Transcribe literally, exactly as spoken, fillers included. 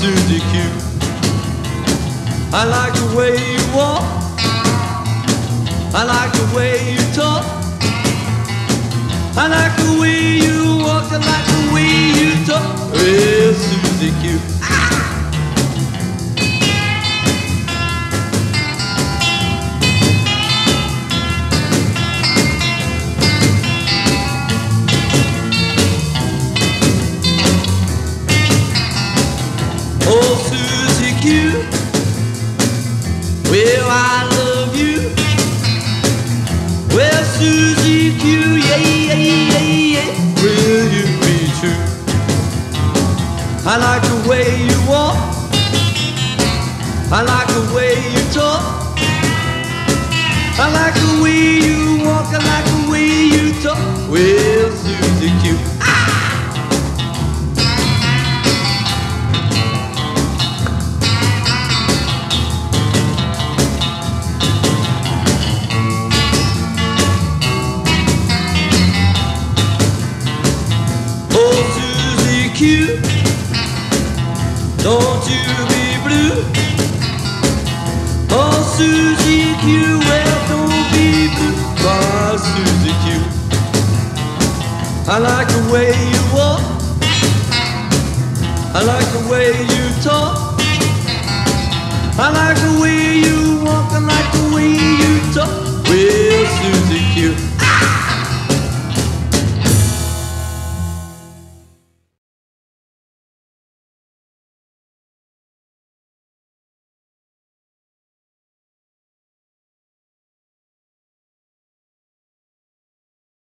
Susie Q. I like the way you walk, I like the way you talk, I like the way you walk, I like the way you talk. Well, Susie Q. Oh, Susie Q, well, I love you. Well, Susie Q, yeah, yeah, yeah, yeah, will you be true? I like the way you walk, I like the way you talk, I like the way you walk, I like the way you talk. Well, Susie Q. Q, don't you be blue. Oh, Susie Q, well, don't be blue. Oh, Susie Q, I like the way you walk, I like the way you talk, I like the way you walk, I like the way you talk. Well, Susie Q.